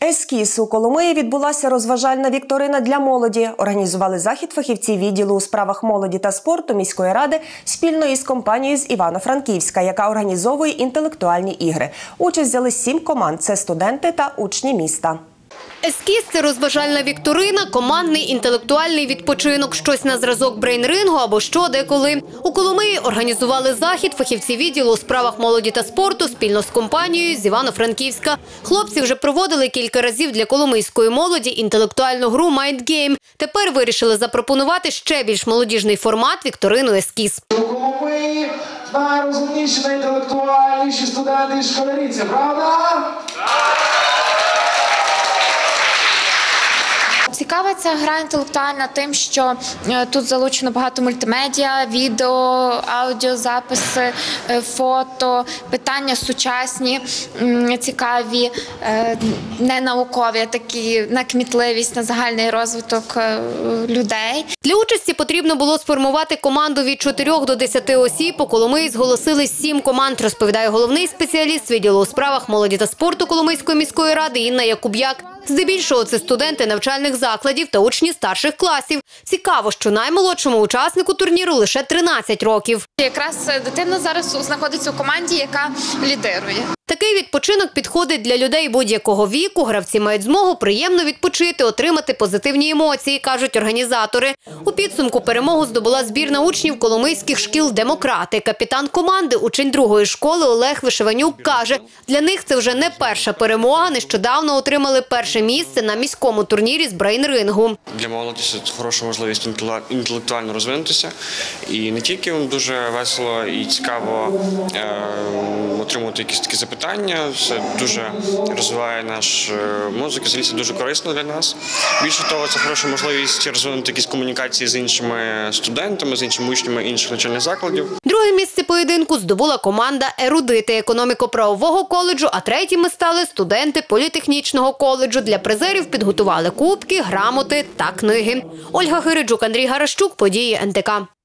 Ескіз. У Коломиї відбулася розважальна вікторина для молоді. Організували захід фахівці відділу у справах молоді та спорту міської ради спільно із компанією з Івано-Франківська, яка організовує інтелектуальні ігри. Участь взяли 7 команд – це студенти та учні міста. Ескіз – це розважальна вікторина, командний інтелектуальний відпочинок, щось на зразок брейн-рингу або що деколи. У Коломиї організували захід фахівці відділу у справах молоді та спорту спільно з компанією з Івано-Франківська. Хлопці вже проводили кілька разів для коломийської молоді інтелектуальну гру «Mind Game». Тепер вирішили запропонувати ще більш молодіжний формат вікторину «Ескіз». У Коломиї найрозумніші, найінтелектуальніші студенти і школярі, це правда? Цікава ця гра інтелектуальна тим, що тут залучено багато мультимедіа, відео, аудіозаписи, фото, питання сучасні, цікаві, не наукові, такі на кмітливість, на загальний розвиток людей. Для участі потрібно було сформувати команду від 4 до 10 осіб. У Коломиї зголосили 7 команд, розповідає головний спеціаліст відділу у справах молоді та спорту Коломийської міської ради Інна Якуб'як. Здебільшого це студенти навчальних закладів та учні старших класів. Цікаво, що наймолодшому учаснику турніру лише 13 років. Якраз дитина зараз знаходиться у команді, яка лідирує. Такий відпочинок підходить для людей будь-якого віку. Гравці мають змогу приємно відпочити, отримати позитивні емоції, кажуть організатори. У підсумку перемогу здобула збірна учнів коломийських шкіл «Демократи». Капітан команди, учень 2-ї школи Олег Вишиванюк каже, для них це вже не перша перемога. Нещодавно отримали перше місце на міському турнірі з брейн-рингу. Для молоді це хороша можливість інтелектуально розвинутися. І не тільки дуже весело і цікаво отримувати якісь такі запитання. Це дуже розвиває наш мозок, і це дуже корисно для нас. Більше того, це хороша можливість розвинути якісь комунікації з іншими студентами, з іншими учнями інших навчальних закладів. Друге місце поєдинку здобула команда «Ерудити» економіко-правового коледжу, а третіми стали студенти політехнічного коледжу. Для призерів підготували кубки, грамоти та книги. Ольга Гириджук, Андрій Гаращук, події НТК.